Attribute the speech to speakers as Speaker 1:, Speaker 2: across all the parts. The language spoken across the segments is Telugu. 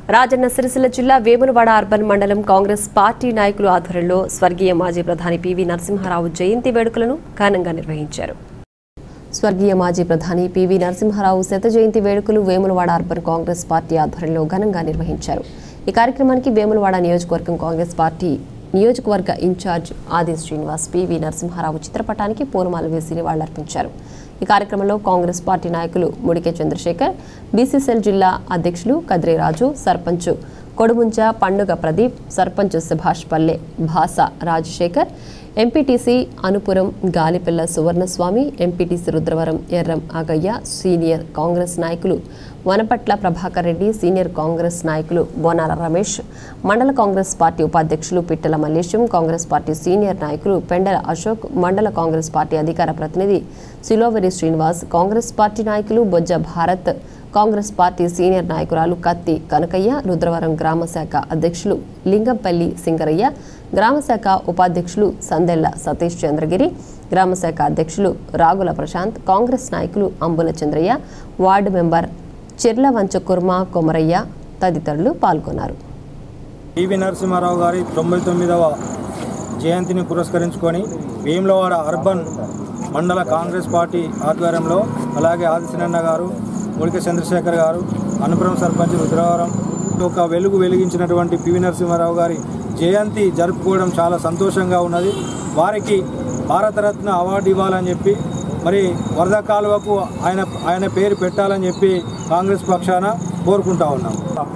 Speaker 1: రాజన్న సిరిసిల్ల జిల్లా వేములవాడ అర్బన్ మండలం కాంగ్రెస్ పార్టీ నాయకుల ఆధ్వర్యంలో స్వర్గీయ మాజీ ప్రధాని పివి నరసింహారావు జయంతి వేడుకలను ఘనంగా నిర్వహించారు. స్వర్గీయ మాజీ ప్రధాని పివి నరసింహారావు శత జయంతి వేడుకలు వేములవాడ అర్బన్ కాంగ్రెస్ పార్టీ ఆధ్వర్యంలో ఘనంగా నిర్వహించారు. ఈ కార్యక్రమానికి వేములవాడ నియోజకవర్గం కాంగ్రెస్ పార్టీ నియోజకవర్గ ఇన్ఛార్జ్ ఆది శ్రీనివాస్ పివి నరసింహారావు చిత్రపటానికి పూలమాల వేసి నివాళులర్పించారు. ఈ కార్యక్రమంలో కాంగ్రెస్ పార్టీ నాయకులు ముడికే చంద్రశేఖర్, బీసీసీఎల్ జిల్లా అధ్యక్షులు కద్రే రాజు, సర్పంచ్ కొడుముంచ పండుగ Pradeep, sarpanch Subhash Palle Bhasa Rajasekhar, MPTC Anupuram Galipilla Suvarnaswamy, MPTC Rudravaram Erram Agaiah, senior Congress నాయకులు వనపట్ల ప్రభాకర్ రెడ్డి, సీనియర్ కాంగ్రెస్ నాయకులు బోనాల రమేష్, మండల కాంగ్రెస్ పార్టీ ఉపాధ్యక్షులు పిట్టల మల్లేశం, కాంగ్రెస్ పార్టీ సీనియర్ నాయకులు పెండల అశోక్, మండల కాంగ్రెస్ పార్టీ అధికార ప్రతినిధి సిలోవరి శ్రీనివాస్, కాంగ్రెస్ పార్టీ నాయకులు బొజ్జ భారత్, కాంగ్రెస్ పార్టీ సీనియర్ నాయకురాలు కత్తి కనకయ్య, రుద్రవరం గ్రామ శాఖ అధ్యక్షులు లింగంపల్లి సింగరయ్య, గ్రామ శాఖ ఉపాధ్యక్షులు సందెళ్ల సతీష్ చంద్రగిరి, గ్రామ శాఖ అధ్యక్షులు రాగుల ప్రశాంత్, కాంగ్రెస్ నాయకులు అంబుల చంద్రయ్య, వార్డు మెంబర్ చిర్లవంచ కుర్మ కొమరయ్య తదితరులు పాల్గొన్నారు.
Speaker 2: పివి నరసింహారావు గారి 99వ జయంతిని పురస్కరించుకొని వేములవాడ అర్బన్ మండల కాంగ్రెస్ పార్టీ ఆధ్వర్యంలో అలాగే ఆదిశనన్న గారు, ముడిక చంద్రశేఖర్ గారు, అనుపురం సర్పంచ్ రుద్రవరం ఒక వెలుగు వెలిగించినటువంటి పివి నరసింహారావు గారి జయంతి జరుపుకోవడం చాలా సంతోషంగా ఉన్నది. వారికి భారతరత్న అవార్డు ఇవ్వాలని చెప్పి మరి వరద కాలువకు ఆయన పేరు పెట్టాలని చెప్పి కాంగ్రెస్ పక్షాన కోరుకుంటా ఉన్నాం.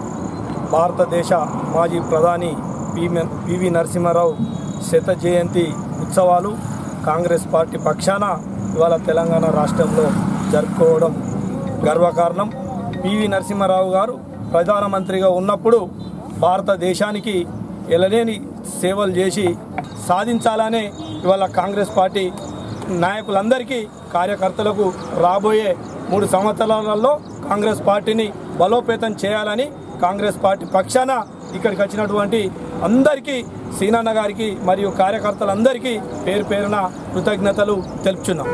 Speaker 3: భారతదేశ మాజీ ప్రధాని పివి నరసింహారావు శత జయంతి ఉత్సవాలు కాంగ్రెస్ పార్టీ పక్షాన ఇవాళ తెలంగాణ రాష్ట్రంలో జరుపుకోవడం గర్వకారణం. పివి నరసింహారావు గారు ప్రధానమంత్రిగా ఉన్నప్పుడు భారతదేశానికి ఎలలేని సేవలు చేసి సాధించాలనే ఇవాళ కాంగ్రెస్ పార్టీ నాయకులందరికీ కార్యకర్తలకు రాబోయే 3 సంవత్సరాలలో కాంగ్రెస్ పార్టీని బలోపేతం చేయాలని కాంగ్రెస్ పార్టీ పక్షాన ఇక్కడికి వచ్చినటువంటి అందరికీ సీనన్న గారికి మరియు కార్యకర్తలందరికీ పేరు పేరున కృతజ్ఞతలు తెలుపుచున్నాం.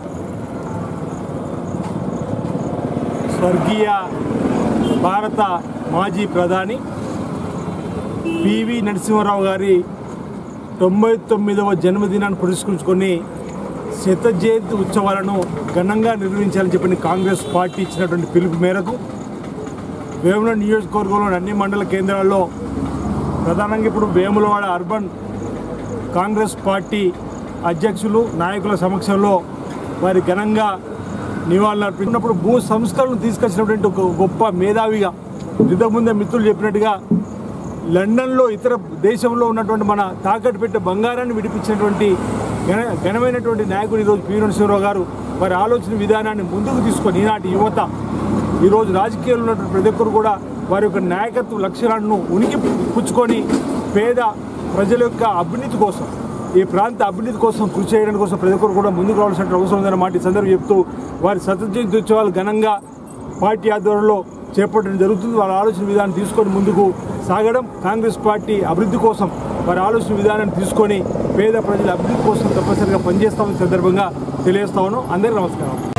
Speaker 4: స్వర్గీయ భారత మాజీ ప్రధాని పివి నరసింహారావు గారి 99వ జన్మదినాన్ని పురస్కరించుకొని శత జయంతి ఉత్సవాలను ఘనంగా నిర్వహించాలని చెప్పిన కాంగ్రెస్ పార్టీ ఇచ్చినటువంటి పిలుపు మేరకు వేముల నియోజకవర్గంలోని అన్ని మండల కేంద్రాల్లో ప్రధానంగా ఇప్పుడు వేములవాడ అర్బన్ కాంగ్రెస్ పార్టీ అధ్యక్షులు నాయకుల సమక్షంలో వారి ఘనంగా నివాళులర్పించినప్పుడు భూ సంస్కరణలు తీసుకొచ్చినటువంటి ఒక గొప్ప మేధావిగా ఇంతకుముందే మిత్రులు చెప్పినట్టుగా లండన్లో ఇతర దేశంలో ఉన్నటువంటి మన తాకట్టు పెట్టే బంగారాన్ని విడిపించినటువంటి ఘనమైనటువంటి నాయకుడు ఈరోజు పివి నరసింహారావు గారు వారి ఆలోచన విధానాన్ని ముందుకు తీసుకొని ఈనాటి యువత ఈరోజు రాజకీయాల్లో ఉన్నటువంటి ప్రతి ఒక్కరు కూడా వారి యొక్క నాయకత్వ లక్ష్యాలను ఉనికి పుచ్చుకొని పేద ప్రజల యొక్క అభివృద్ధి కోసం ఈ ప్రాంత అభివృద్ధి కోసం కృషి చేయడం కోసం ప్రతి ఒక్కరు కూడా ముందుకు రావాల్సిన అవసరం ఉందన్న మాట ఈ సందర్భం చెప్తూ వారి శత జయంతి ఉత్సవాలు ఘనంగా పార్టీ ఆధ్వర్యంలో చేపట్టడం జరుగుతుంది. వారి ఆలోచన విధానం తీసుకొని ముందుకు సాగడం కాంగ్రెస్ పార్టీ అభివృద్ధి కోసం వారి ఆలోచన విధానాన్ని తీసుకొని పేద ప్రజల అభివృద్ధి కోసం తప్పనిసరిగా పనిచేస్తామని సందర్భంగా తెలియజేస్తా ఉన్నాం. అందరికీ నమస్కారం.